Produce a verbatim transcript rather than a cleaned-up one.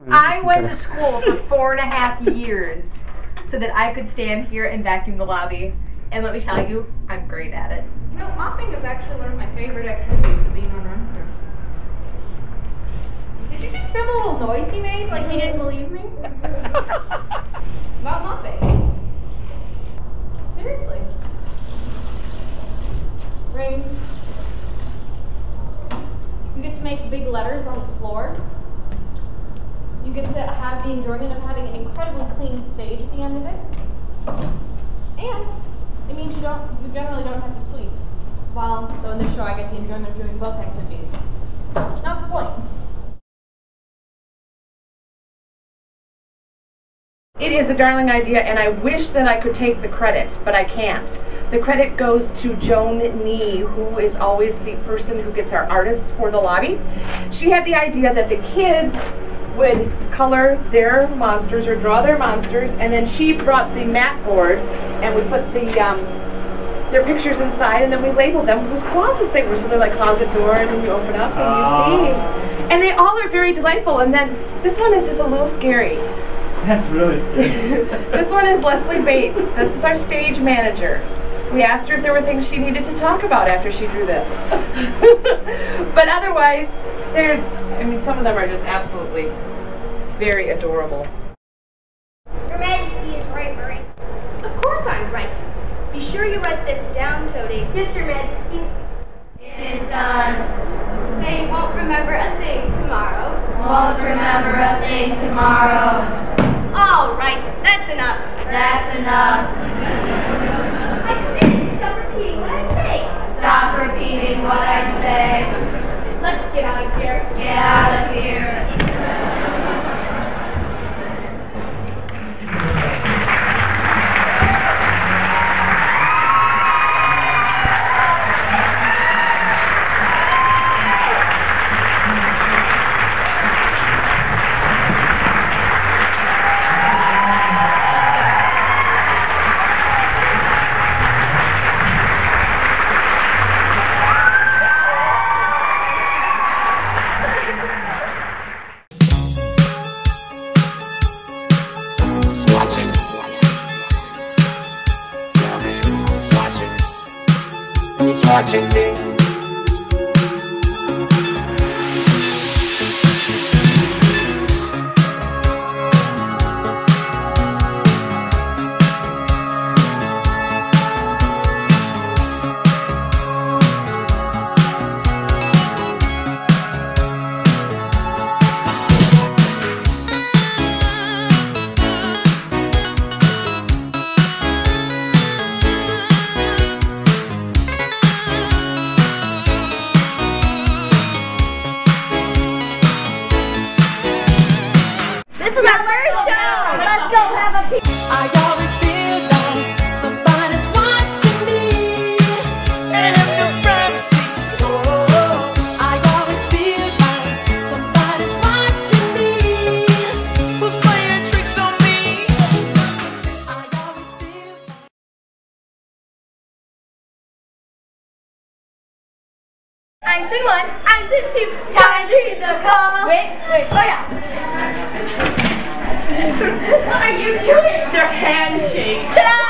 I went to school for four and a half years so that I could stand here and vacuum the lobby. And let me tell you, I'm great at it. You know, mopping is actually one of my favorite activities of being on run through. Did you just hear the little noise he made? Like he didn't believe me? About mopping. Seriously. Ring. You get to make big letters on the floor. You get to have the enjoyment of having an incredibly clean stage at the end of it. And it means you don't, you generally don't have to sweep. While, though in this show I get the enjoyment of doing both activities. That's the point. It is a darling idea, and I wish that I could take the credit, but I can't. The credit goes to Joan Nee, who is always the person who gets our artists for the lobby. She had the idea that the kids would color their monsters or draw their monsters, and then she brought the mat board, and we put the um, their pictures inside, and then we labeled them whose closets they were. So they're like closet doors, and you open up and you see. And they all are very delightful, and then this one is just a little scary. That's really scary. This one is Leslie Bates. This is our stage manager. We asked her if there were things she needed to talk about after she drew this. But otherwise, there's, I mean, some of them are just absolutely very adorable. Your Majesty is right, Murray. Of course I'm right. Be sure you write this down, Toady. Yes, Your Majesty. It is done. They won't remember a thing tomorrow. Won't remember a thing tomorrow. All right, that's enough. That's enough. I command you to stop repeating what I say. Stop repeating what I say. Let's get out of here. Get out of here. Watching me. I'm twin one, I'm twin two, time to the call. Wait, wait, oh yeah. What are you doing? They're handshakes. Ta-da!